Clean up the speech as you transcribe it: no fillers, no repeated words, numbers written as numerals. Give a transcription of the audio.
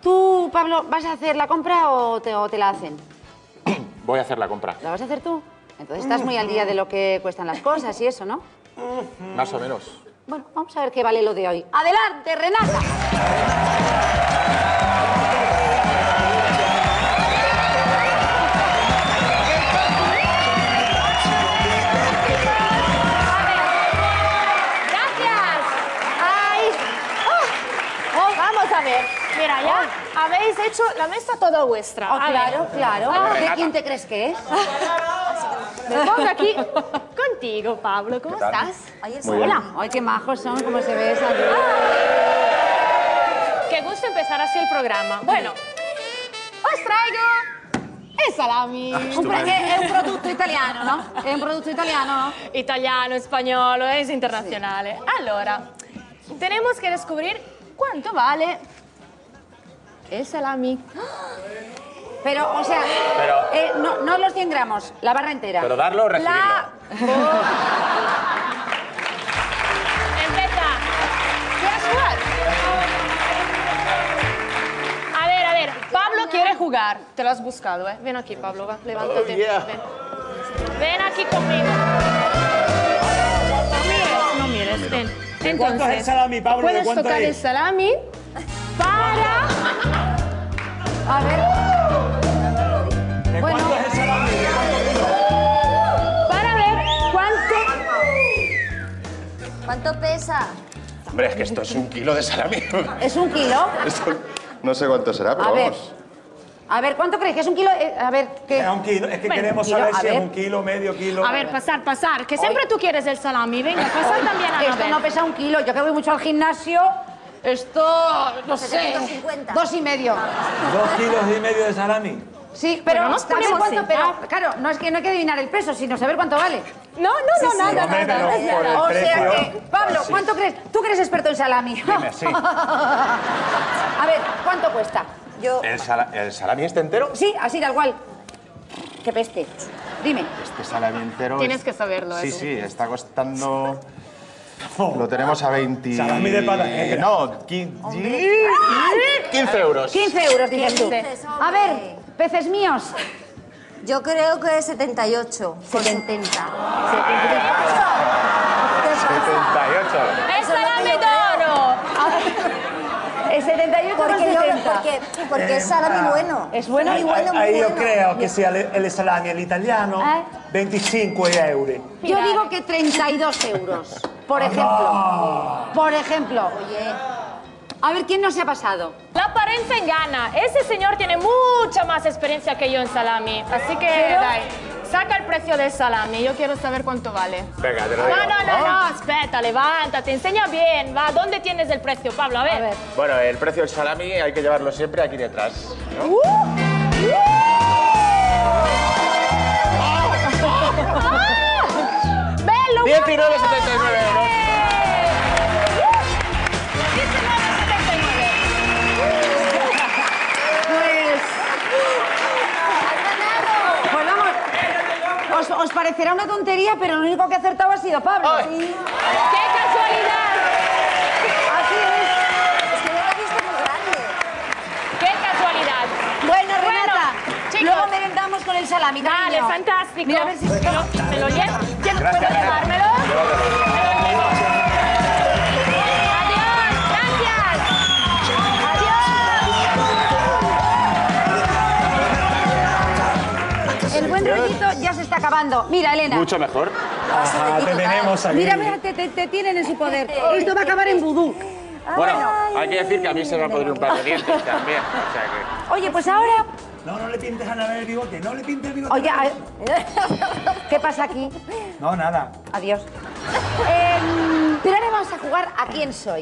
¿Tú, Pablo, vas a hacer la compra o te la hacen? Voy a hacer la compra. ¿La vas a hacer tú? Entonces estás muy al día de lo que cuestan las cosas y eso, ¿no? Más o menos. Bueno, vamos a ver qué vale lo de hoy. ¡Adelante, Renata! Vamos a ver. Mira, ya habéis hecho la mesa toda vuestra. Oh, claro, claro. ¿De quién te crees que es? Me pongo aquí contigo, Pablo. ¿Cómo estás? Hola. Ay, qué majos son, cómo se ve esa. Qué gusto empezar así el programa. Bueno, os traigo il salami. È un prodotto italiano, no? È un prodotto italiano, no? Italiano, español, es internacional. Allora, tenemos que descubrir cuánto vale el salami. Pero, o sea, no los 100 gramos, la barra entera. Pero darlo o recibirlo. Empieza. ¿Quieres jugar? A ver, Pablo quiere jugar. Te lo has buscado, ¿eh? Ven aquí, Pablo, va, levántate. Oh, yeah. Ven aquí conmigo. No mires, ven. ¿De cuánto es el salami, Pablo? ¿De Puedes cuánto tocar el es? salami para... A ver, ¿De Bueno. cuánto es el salami? ¿De cuánto Para ver cuánto... ¿Cuánto pesa? Hombre, es que esto es 1 kilo de salami. ¿es 1 kilo? Esto no sé cuánto será, pero A ver. vamos. A ver, ¿cuánto crees que es 1 kilo? A ver, ¿qué? Es 1 kilo. Es que Bueno, queremos kilo, saber a si es ver. 1 kilo, medio kilo. A ver, pasar, que siempre tú quieres el salami. Venga, pasar también a Esto Anabel. no pesa 1 kilo. Yo que voy mucho al gimnasio, esto, no sé, 750. 2,5. 2 kilos y medio de salami. Sí, pero Bueno, nos ¿sabes ponemos cuánto? en Pero, paz. claro, no es que no hay que adivinar el peso, sino saber cuánto vale. No, nada, Hombre, pero por el O sea precio. que, Pablo, ¿cuánto crees? Tú que eres experto en salami. Dime, sí. A ver, ¿cuánto cuesta? Yo, ¿El salami este entero? Sí, así tal cual. Qué peste. Dime. Este salami entero. Tienes que saberlo, Sí, eso. sí, está costando. Lo tenemos a 20. Salami de pata negra. No, 15 euros. 15 euros, dices tú. 15, A ver, peces míos. yo creo que es 78. 70. 78. ¡Es salami d'oro! El 78 con Porque, 70. porque es salami bueno. Es bueno. Muy bueno, muy Ahí yo bueno. creo que sea el salami, el italiano, 25 euros. Yo digo que 32 euros, por ejemplo. Por ejemplo. A ver, ¿quién no se ha pasado? La apariencia engaña. Ese señor tiene mucha más experiencia que yo en salami. Así que, dai, saca el precio del salami. Yo quiero saber cuánto vale. Venga, te lo digo. No, espera, levántate, enseña bien. Va, ¿dónde tienes el precio, Pablo? A ver. Bueno, el precio del salami hay que llevarlo siempre aquí detrás, ¿no? 19,79 euros. Pues vamos, os parecerá una tontería, pero lo único que ha acertado ha sido Pablo. Ay. ¡Qué casualidad! Así es. Es que yo la he visto muy grande. ¡Qué casualidad! Bueno, Renata, chicos. luego merendamos con el salami, Dale, cariño. fantástico. Mira, a ver si... ¿Me lo llevo? ¿Puedo Gracias, llevármelo? Me lo llevo. Adiós, gracias. Adiós. El buen rollito ya se está acabando. Mira, Elena. Mucho mejor. Ajá, te tenemos aquí. Mira, mira, te tienen en su poder. Esto va a acabar en vudú. Bueno, hay que decir que a mí se me han podrido un par de dientes también. O sea que... Oye, pues ahora... No le pintes a Anabel el bigote, no le pintes el bigote. Oye, ¿qué pasa aquí? No, nada. Adiós. Pero ahora vamos a jugar a quién soy.